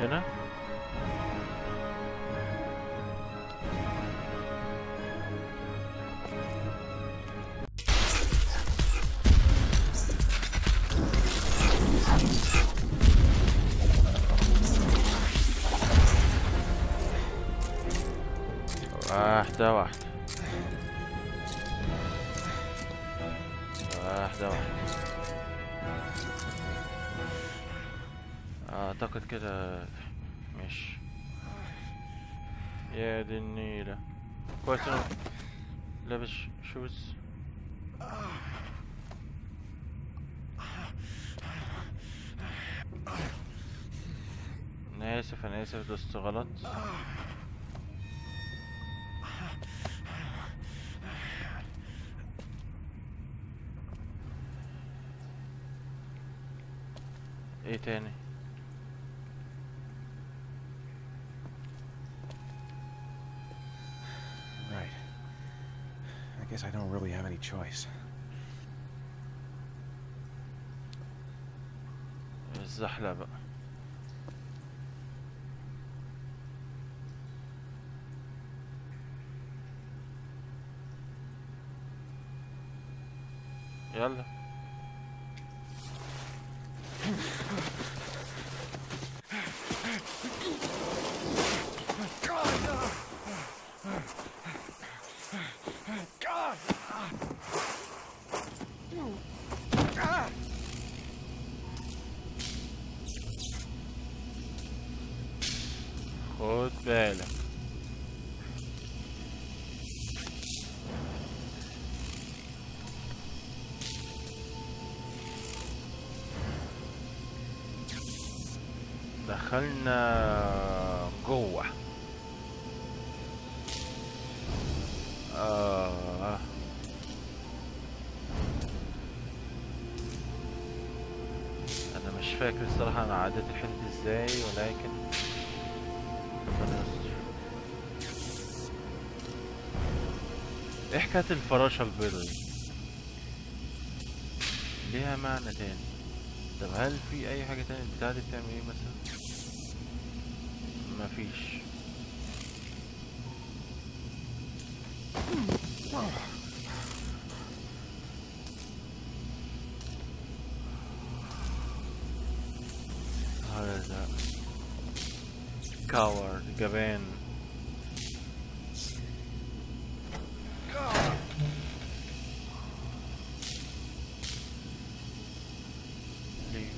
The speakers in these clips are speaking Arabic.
هنا. واحدة واحدة واحدة واحدة. اعتقد كده ماشي. يا دي النيلة، كويس انه لابس شوز. انا اسف، انا اسف، دوست غلط. ايه تاني؟ Right. I guess I don't really have any choice. الزحلة بقى. يلا. خد بالك. دخلنا جوه. انا مش فاكر الصراحة انا عديت الحتة دي ازاي، ولكن ربنا يستر. ايه حكاية الفراشة البيضاء دي؟ ليها معنى تاني؟ طب هل في اي حاجة تانية؟ البتاعة دي بتعمل ايه مثلا؟ مفيش. هذا كاورد، جبان. ليه؟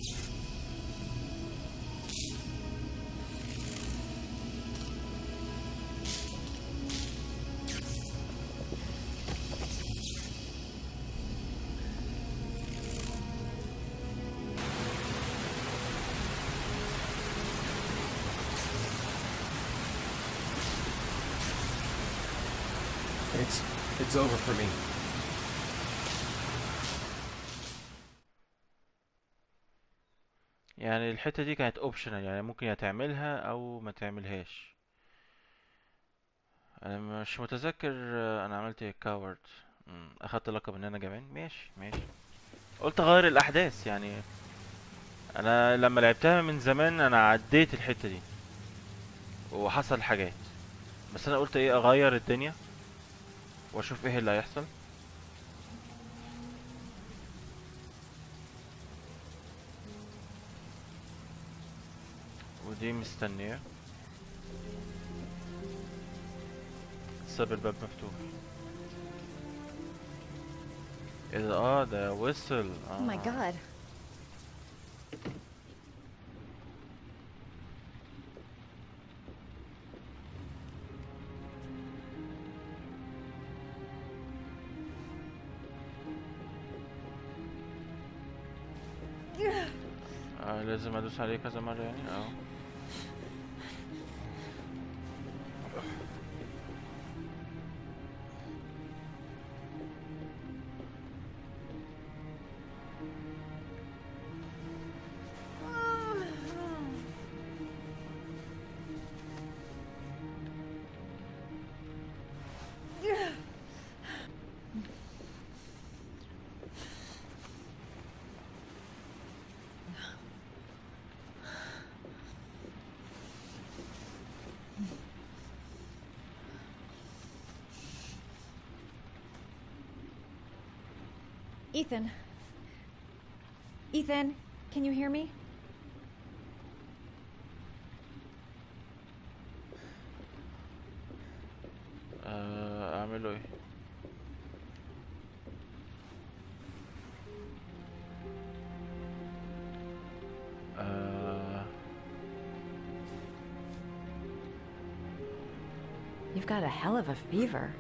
It's over for me. يعني الحتة دي كانت اوبشنال، يعني ممكن يا تعملها او ما تعملهاش. انا مش متذكر انا عملت ايه. كاورد. اخدت لقب ان انا جبان. ماشي ماشي. قلت اغير الاحداث يعني. انا لما لعبتها من زمان انا عديت الحتة دي وحصل حاجات، بس انا قلت ايه، اغير الدنيا واشوف ايه اللي هيحصل. ودي مستنية. ساب الباب مفتوح. ايه ده؟ ده وصل. Oh my god. لازم ادوس عليه كذا مرة يعني. Ethan. Ethan, can you hear me? اعمله ايه؟ You've got a hell of a fever.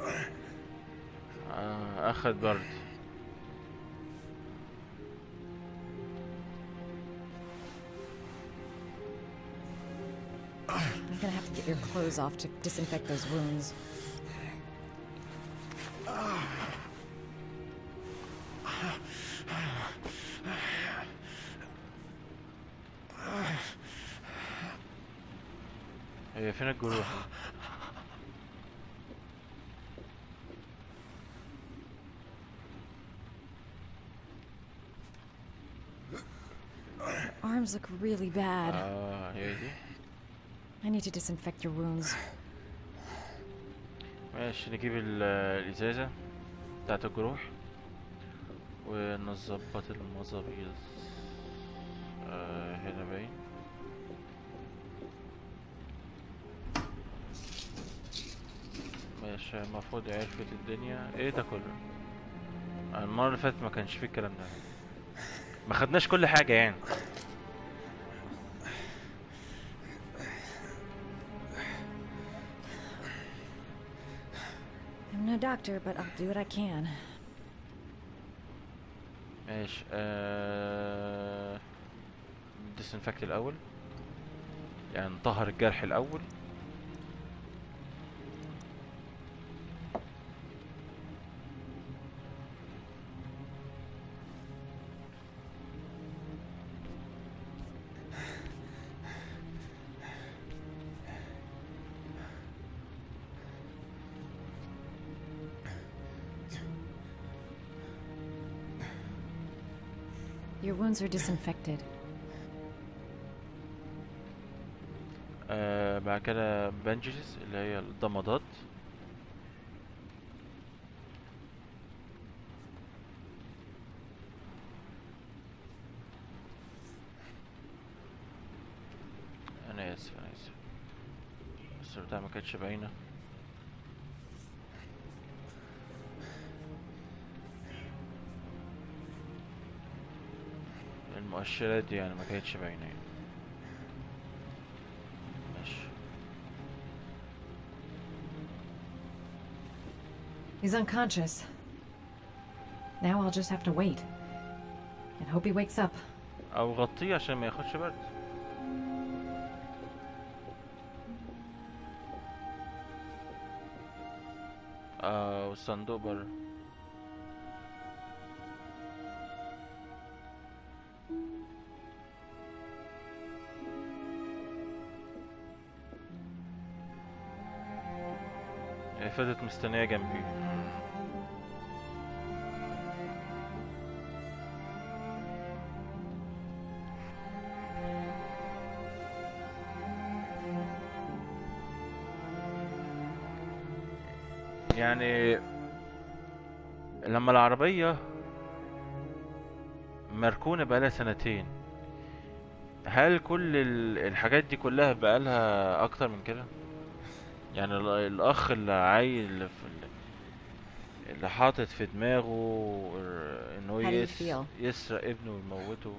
اخد برد. I'm gonna have to get your clothes off to disinfect those wounds. هي فين الجروح؟ Your arms look really bad. هي دي. I need to disinfect your wounds. ماشي، نجيب الازازة بتاعت الجروح ونظبط المظابيط. هنا باين. ماشي، المفروض عرفت الدنيا. ايه ده كله؟ المرة اللي فاتت ما كانش فيه الكلام ده، ما خدناش كل حاجة يعني. I'm no doctor, but I'll do what I can. ماشي. ديسنفكت الأول، يعني نطهر الجرح الأول. Your wounds are disinfected. بعد كده بانجز اللي هي الضمادات. انا اسف بس البتاع ما كانتش باينه. المؤشرات دي يعني ما كانتش باينه يعني. ماشي. He's unconscious. Now I'll just have to wait and hope he wakes up. او غطيه عشان ما ياخدش برد. والصندوق بره. هي فضلت مستنيه جنبي. يعني لما العربية مركونة بقالها سنتين، هل كل الحاجات دي كلها بقالها اكتر من كده؟ يعني الاخ اللي عايل اللي حاطط في دماغه انه How do you feel? يسرق ابنه ويموته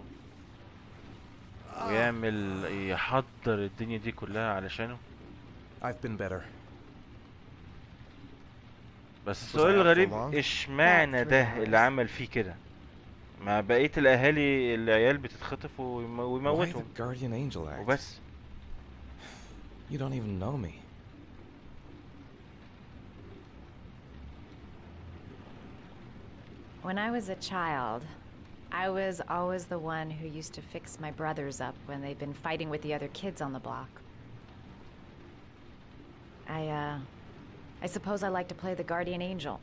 ويعمل يحضر الدنيا دي كلها علشانه. I've been better. بس السؤال out for الغريب، long? اشمعنى About 3 ده اللي hours. عمل فيه كده؟ مع بقية الاهالي العيال بتتخطف Why ويموتهم the Guardian Angel Act? وبس. You don't even know me. When I was a child, I was always the one who used to fix my brothers up when they'd been fighting with the other kids on the block. I suppose I like to play the guardian angel.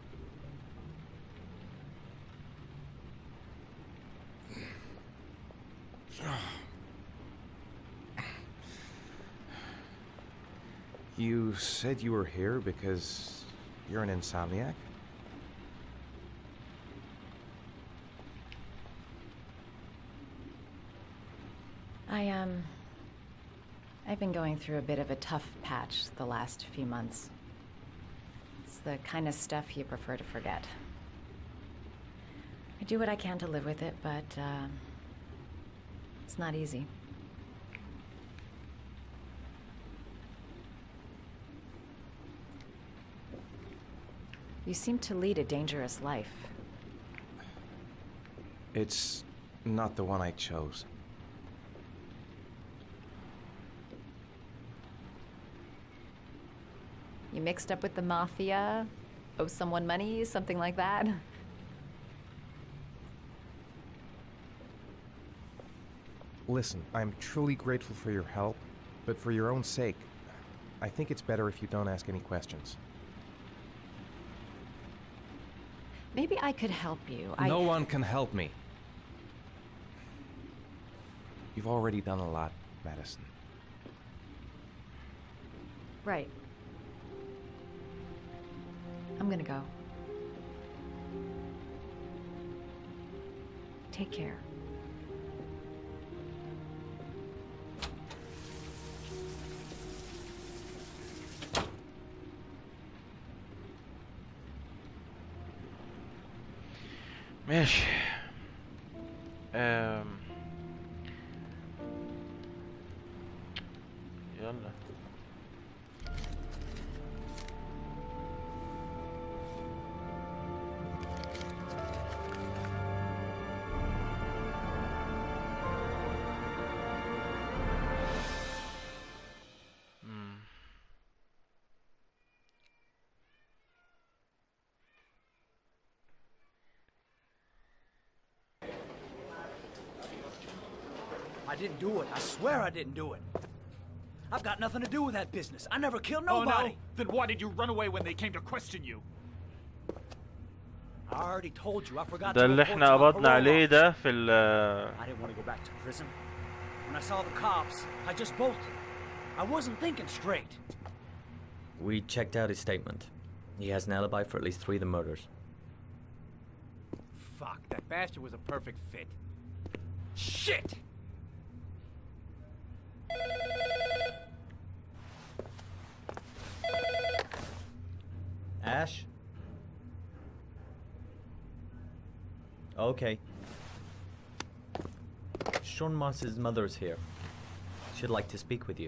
You said you were here because you're an insomniac? I've been going through a bit of a tough patch the last few months. It's the kind of stuff you prefer to forget. I do what I can to live with it, but it's not easy. You seem to lead a dangerous life. It's not the one I chose. You mixed up with the mafia? Owe someone money? Something like that? Listen, I'm truly grateful for your help, but for your own sake, I think it's better if you don't ask any questions. Maybe I could help you. No one can help me. You've already done a lot, Madison. Right. I'm gonna go. Take care. ماشي. يلا. I didn't do it. I swear I didn't do it. I've got nothing to do with that business. I never killed nobody. Oh, no? Then why did you run away when they came to question you? I already told you. I forgot ده to اللي report احنا to my قبضنا parole عليه officer. ده في ال I didn't want to go back to prison. When I saw the cops, I just bolted. I wasn't thinking straight. We checked out his statement. He has an alibi for at least 3 of the murders. Fuck, that bastard was a perfect fit. Shit! Ash? Okay. Sean Moss's mother's here. She'd like to speak with you.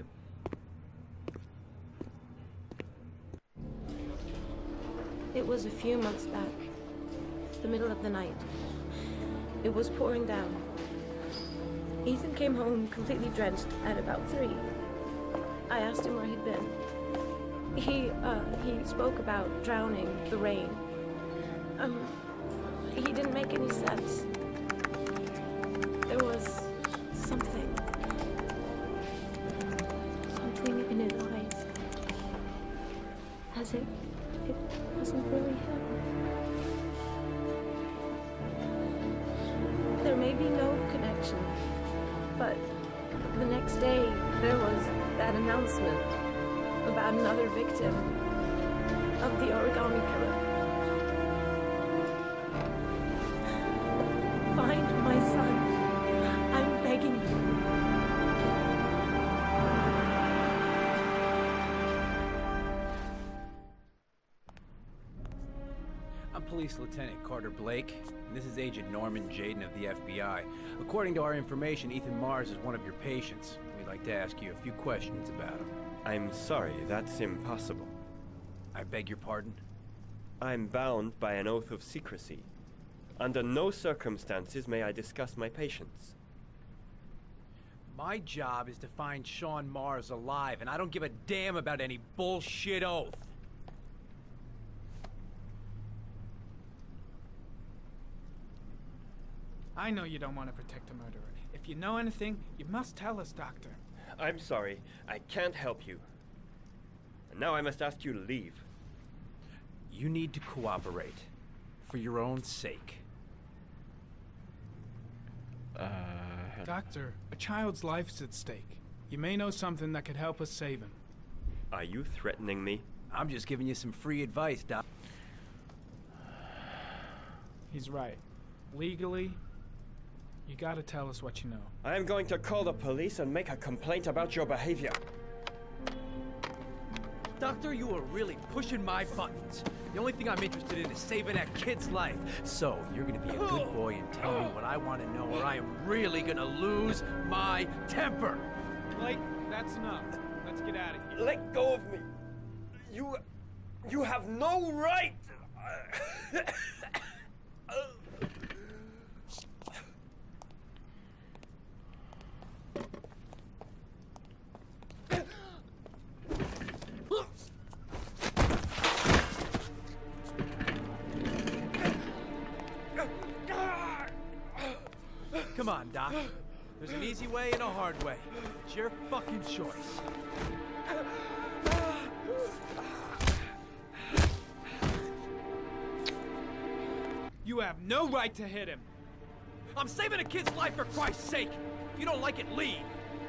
It was a few months back, the middle of the night. It was pouring down. Ethan came home completely drenched at about 3. I asked him where he'd been. He spoke about drowning, the rain. He didn't make any sense. There was something in his eyes. As if it wasn't really him. There may be no connection, but the next day there was that announcement about another victim of the origami killer. Find my son. I'm begging you. I'm Police Lieutenant Carter Blake, and this is Agent Norman Jaden of the FBI. According to our information, Ethan Mars is one of your patients. We'd like to ask you a few questions about him. I'm sorry, that's impossible. I beg your pardon? I'm bound by an oath of secrecy. Under no circumstances may I discuss my patients. My job is to find Sean Mars alive, and I don't give a damn about any bullshit oath. I know you don't want to protect a murderer. If you know anything, you must tell us, Doctor. I'm sorry, I can't help you. And now I must ask you to leave. You need to cooperate. For your own sake. Doctor, a child's life's at stake. You may know something that could help us save him. Are you threatening me? I'm just giving you some free advice, Doc. He's right. Legally, You gotta tell us what you know. I am going to call the police and make a complaint about your behavior. Doctor, you are really pushing my buttons. The only thing I'm interested in is saving that kid's life. So, you're gonna be a good boy and tell me what I want to know, or I am really gonna lose my temper. Blake, that's enough. Let's get out of here. Let go of me. You have no right. Come on, Doc. There's an easy way and a hard way. It's your fucking choice. You have no right to hit him. I'm saving a kid's life for Christ's sake. If you don't like it, leave.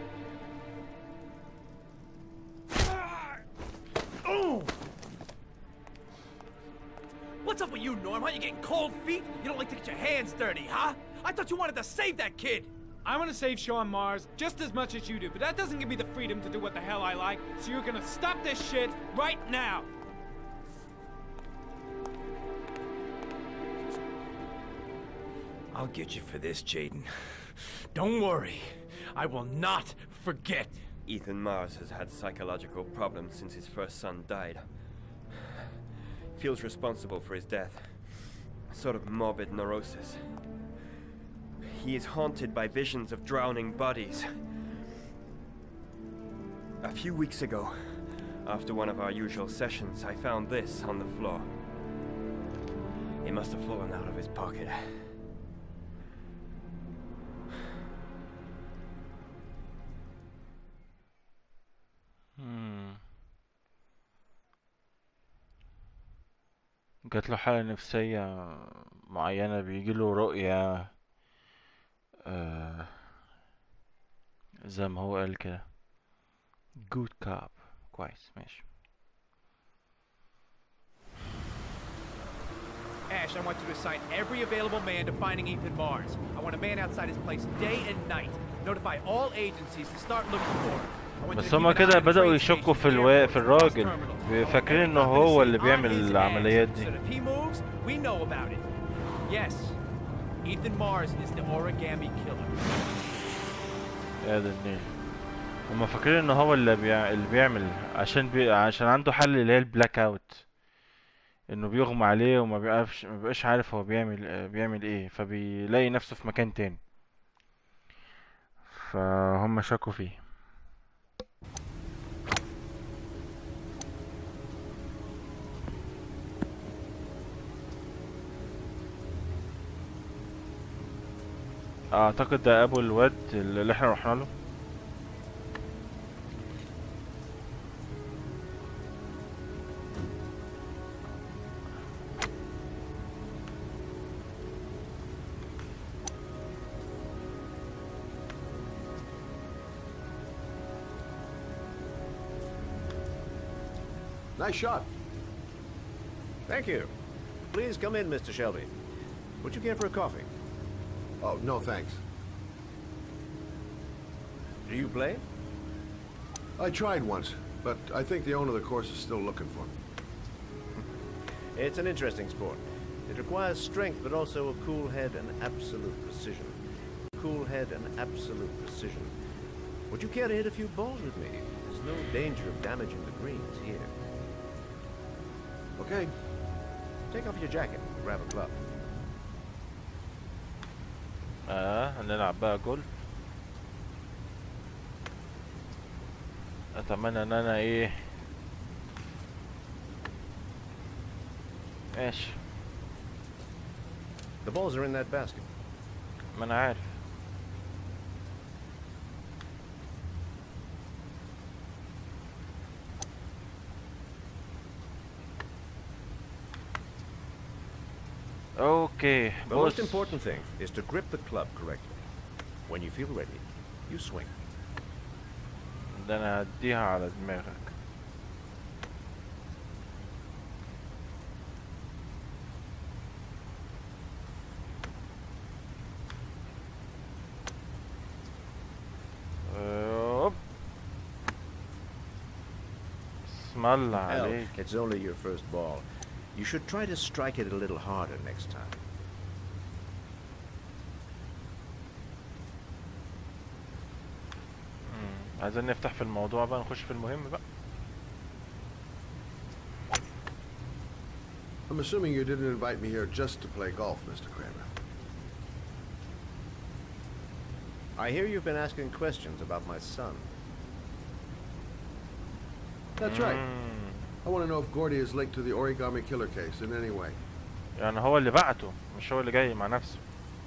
Oh! What's up with you, Norm? Huh? You getting cold feet? You don't like to get your hands dirty, huh? I thought you wanted to save that kid. I want to save Sean Mars just as much as you do, but that doesn't give me the freedom to do what the hell I like. So you're gonna stop this shit right now. I'll get you for this, Jaden. Don't worry. I will not forget. Ethan Mars has had psychological problems since his first son died. Feels responsible for his death. A sort of morbid neurosis. He is haunted by visions of drowning bodies. A few weeks ago, after one of our usual sessions, I found this on the floor. It must have fallen out of his pocket. جات له حالة نفسية معينة، بيجيله رؤية زي ما هو قال كده. good cop. كويس، ماشي. Ash, I want you to assign every available man to finding Ethan Mars. I want a man outside his place day and night. Notify all agencies to start looking for him. بس هما كده بدأوا يشكوا في الراجل، فاكرين انه هو اللي بيعمل العمليات دي. Yes, Ethan Mars is the origami killer. يا ده النيل. هما فاكرين انه هو اللي بيعمل عشان عنده حل اللي هي البلاك اوت، انه بيغمى عليه وما بيبقاش عارف هو بيعمل ايه، فبيلاقي نفسه في مكان تاني، فهم شكوا فيه. اعتقد ده ابو الواد اللي احنا رحنا له. Nice shot. Thank you. Please come in, Mr. Shelby. Would you care for a coffee? Oh, no thanks. Do you play? I tried once, but I think the owner of the course is still looking for me. It's an interesting sport. It requires strength, but also a cool head and absolute precision. Cool head and absolute precision. Would you care to hit a few balls with me? There's no danger of damaging the greens here. Okay. Take off your jacket and grab a club. هنلعب بقى جولف. اتمنى ان انا ايه ماشي. The balls are in that basket. ما انا عارف. Okay. The most important thing is to grip the club correctly. When you feel ready, you swing. ده انا هديها على دماغك. اسم الله Hell, عليك. it's only your first ball. You should try to strike it a little harder next time. عايزين نفتح في الموضوع بقى، نخش في المهم بقى. I'm assuming you didn't invite me here just to play golf, Mr. Kramer. I hear you've been asking questions about my son. That's right. I want to know if Gordy is linked to the Origami Killer case in any way. يعني هو اللي بعته مش هو اللي جاي مع نفسه.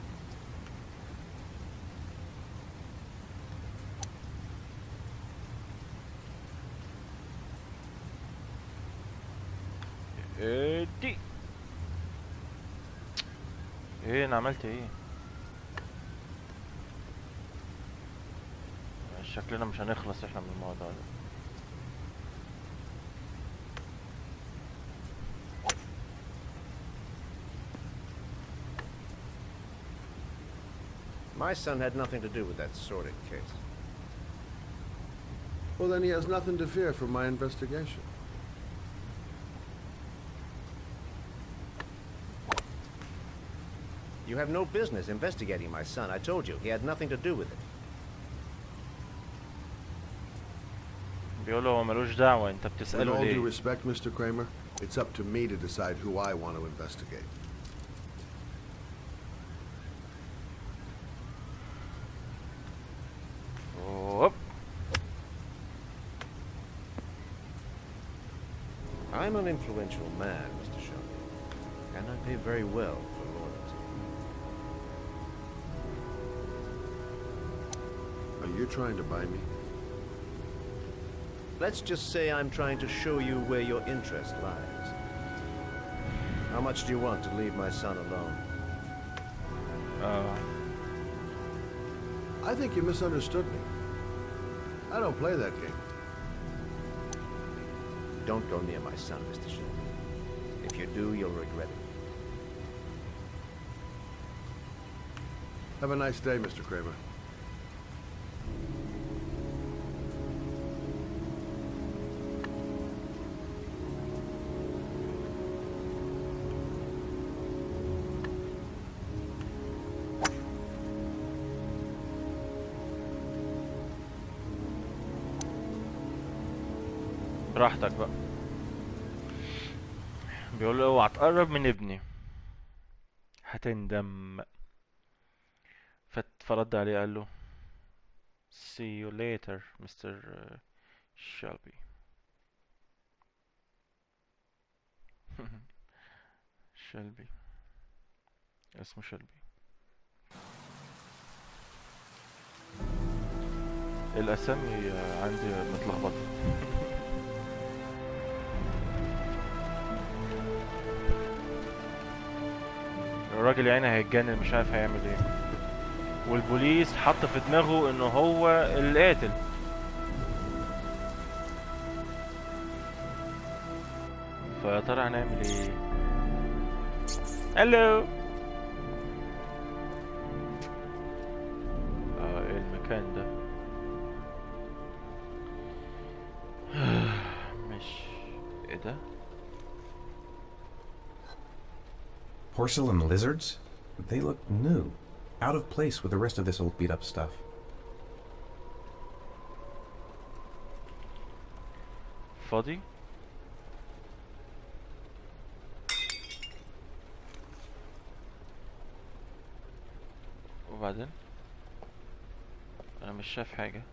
دي ايه انا عملت ايه؟ شكلنا مش هنخلص احنا من الموضوع ده. My son had nothing to do with that sordid case. Well, then he has nothing to fear from my investigation. You have no business investigating my son. I told you, he had nothing to do with it. بيقول هو ملوش دعوة، انت With بتسأله all due ليه؟ respect, Mr. Kramer, it's up to me to decide who I want to investigate. أوب. I'm an influential man, Mr. Shelby, and I pay very well for loyalty. Are you trying to buy me? Let's just say I'm trying to show you where your interest lies. How much do you want to leave my son alone? I think you misunderstood me. I don't play that game. Don't go near my son, Mr. Shelby. If you do, you'll regret it. Have a nice day, Mr. Kramer. براحتك بقى. بيقول له اوعى تقرب من ابني هتندم. فرد عليه قال له see you later Mr. Shelby. شلبي اسمه شلبي. الاسامي عندي متلخبطه. الراجل يعني هيتجنن مش عارف هيعمل ايه، والبوليس حط في دماغه انه هو القاتل. فيا ترى هنعمل ايه؟ الو. ايه المكان ده؟ مش ايه ده؟ Porcelain lizards? They look new, out of place with the rest of this old beat-up stuff. فاضي؟ وبعدين؟ أنا مش شايف حاجة.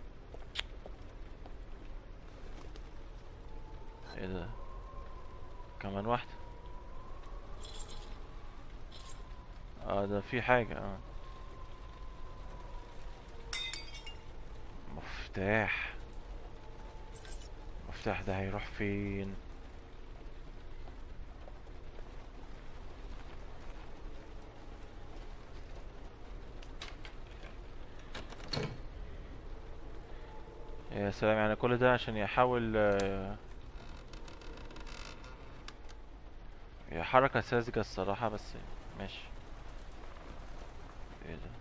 ايه ده؟ كمان واحدة. ده في حاجة. مفتاح. المفتاح ده هيروح فين؟ يا سلام، يعني كل ده عشان يحاول هي حركة ساذجة الصراحة، بس ماشي. ايه ده؟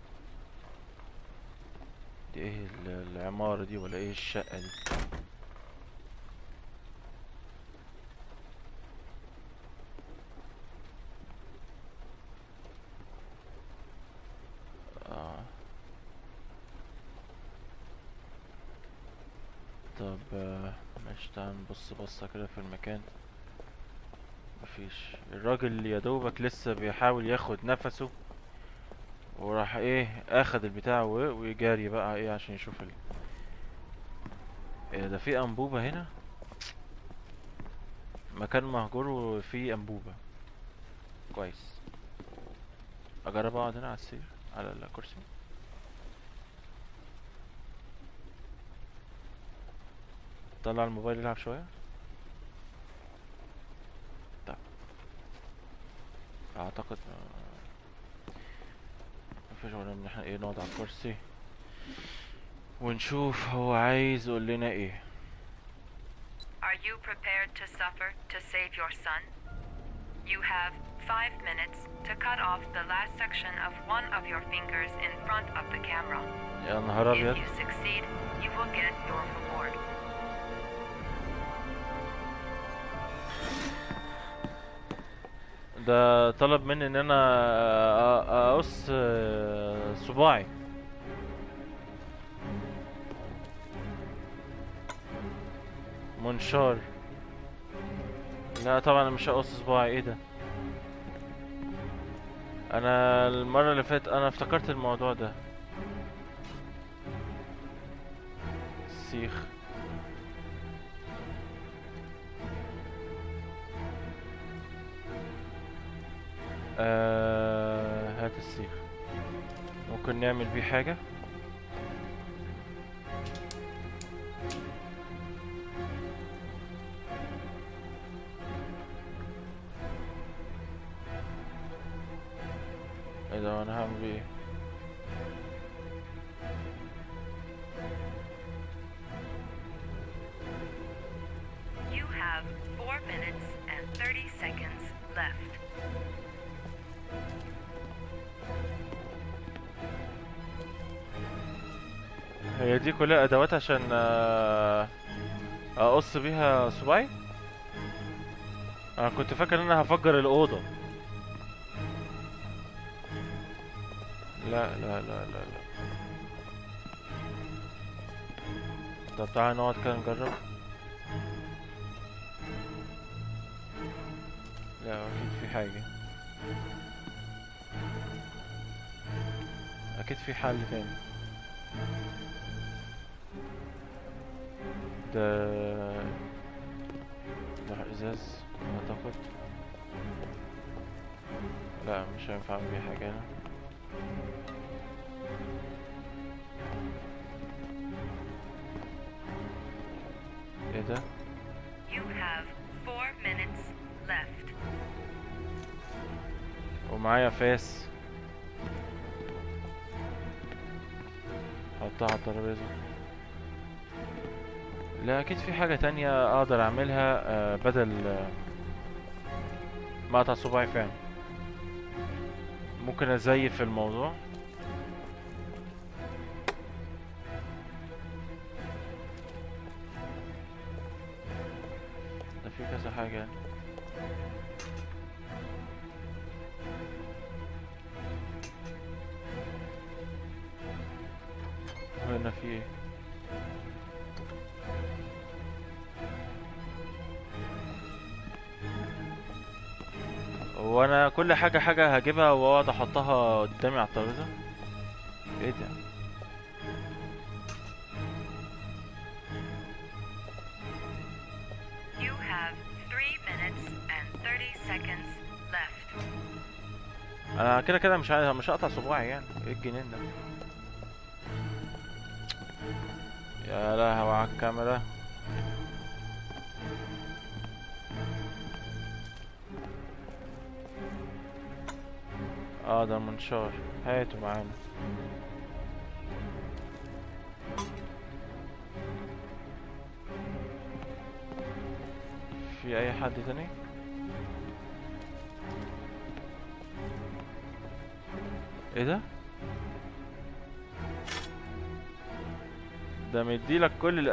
دي ايه العمارة دي ولا ايه الشقة دي؟ طب ماشي، تعال نبص بصة كده في المكان. مفيش. الراجل يا دوبك لسه بيحاول ياخد نفسه، وراح ايه اخد البتاع ويجاري بقى ايه عشان يشوف إيه ده. في انبوبة هنا، مكان مهجور وفيه انبوبة. كويس. اجرب اقعد هنا على السرير على الكرسي. طلع الموبايل يلعب شوية. طب اعتقد مفيش غير ان احنا ايه نقعد على الكرسي ونشوف هو عايز يقول لنا ايه. Are you prepared to suffer to save your son? You have 5 minutes to cut off the last section of one of your fingers in front of the camera. يا نهار If ابيض. you succeed, you will get your reward. ده طلب مني ان انا اقص صباعي. منشار. لا طبعا انا مش هقص صباعي. ايه ده؟ انا المرة اللي فاتت انا افتكرت الموضوع ده. سيخ. هات السيخ. ممكن نعمل بيه حاجة. ايه ده؟ وانا هعمل بيه ايه؟ You have 4 minutes and 30 seconds left. هي دي كلها ادوات عشان اقص بيها صباعي. انا كنت فاكر ان انا هفجر الاوضه. لا لا لا لا لا. طب تعالى نقعد كده نجرب. لا اكيد في حاجه، اكيد في حل تاني. ده ازاز اعتقد. لا مش هينفع اعمل بيه حاجه هنا. ايه ده؟ You have 4 minutes left. ومعايا فاس. حطها على الترابيزه. لا اكيد في حاجة تانية اقدر اعملها بدل ما اقطع صباعي فعلا. ممكن ازيف الموضوع. ده في كذا حاجة يعني. هنا في ايه؟ وانا كل حاجة هجيبها واقعد احطها قدامي على الترابيزة. ايه ده؟ You have 3 minutes and 30 seconds left. انا كده مش هقطع صباعي يعني. ايه الجنين ده؟ يا لهوي على الكاميرا. ده المنشار. هاته معانا. في اي حد تاني؟ ايه ده؟ ده مديلك كل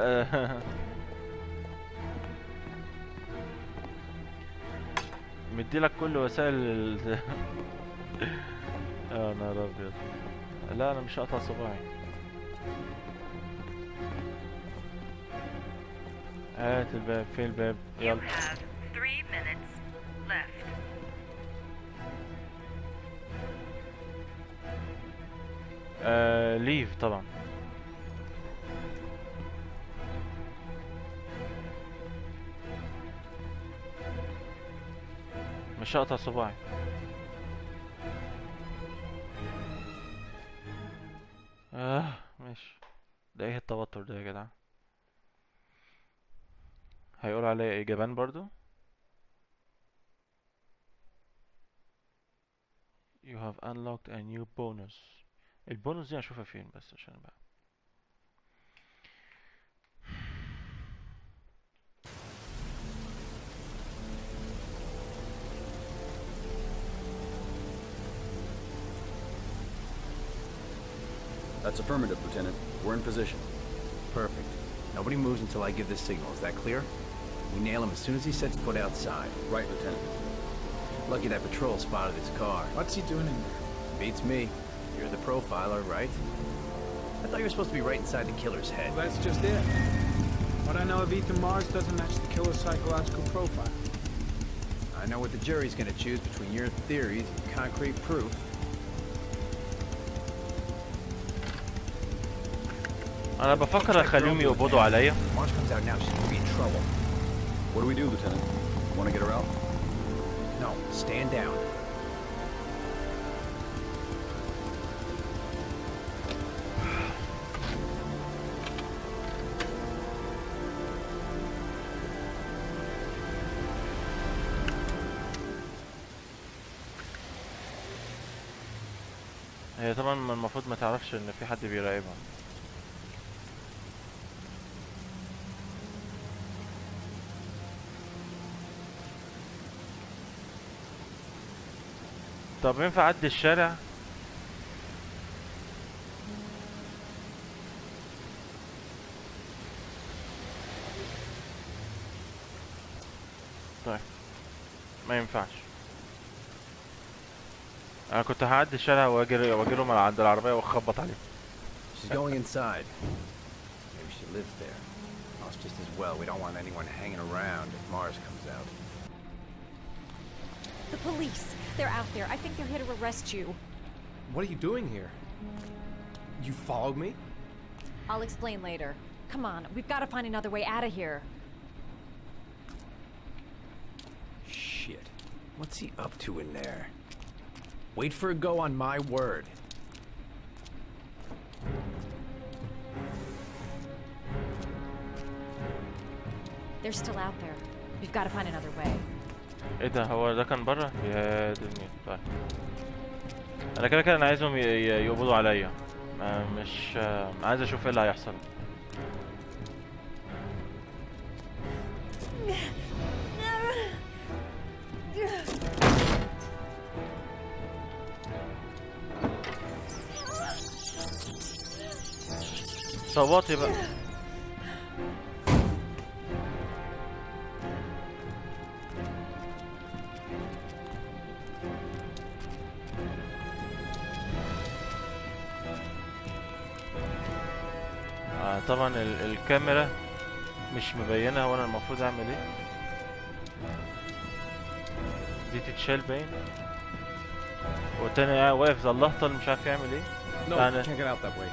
مديلك كل وسائل نهار ابيض. لا انا مش هقطع صباعي. هات الباب. فين الباب؟ You يلا. have 3 minutes left. ليف طبعا. مش هقطع صباعي. ماشي. ده ايه التوتر ده يا جدع؟ هيقول عليا ايه؟ جبان برضو؟ You have unlocked a new bonus. البونus دي هشوفها فين بس عشان بقى. That's affirmative, Lieutenant. We're in position. Perfect. Nobody moves until I give the signal. Is that clear? We nail him as soon as he sets foot outside. Right, Lieutenant. Lucky that patrol spotted his car. What's he doing in there? Beats me. You're the profiler, right? I thought you were supposed to be right inside the killer's head. Well, that's just it. What I know of Ethan Mars doesn't match the killer's psychological profile. I know what the jury's gonna choose between your theories and concrete proof. انا بفكر اخليهم يقبضوا عليا. Mars comes out now, she's gonna be in trouble. What do we do, Lieutenant? Want to get her out? No, stand down. هي طبعا المفروض ما تعرفش ان في حد بيراقبها. طب ينفع اعدي الشارع؟ طيب ما ينفعش. انا كنت هعدي الشارع واجرهم على عند العربية واخبط عليهم. She's going inside. Maybe she lives there. That's just as well. We don't want anyone hanging around if Mars comes out. The police. They're out there. I think they're here to arrest you. What are you doing here? You followed me? I'll explain later. Come on, we've got to find another way out of here. Shit. What's he up to in there? Wait for a go on my word. They're still out there. We've got to find another way. ايه ده؟ هو ده كان بره؟ يا دي الميت. طيب انا كده انا عايزهم يقبضوا عليا. مش عايز اشوف ايه اللي هيحصل. صوتي بقى. طبعا الكاميرا مش مبينه. هو انا المفروض اعمل ايه؟ دي تتشال باين. والتاني واقف زي اللهطل مش عارف يعمل ايه. No, you can't get out that way.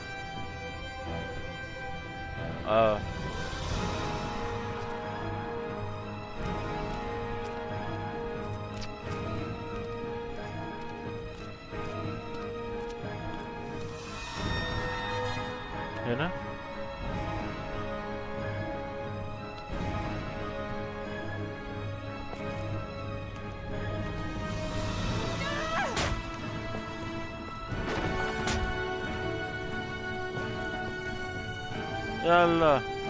هنا يلا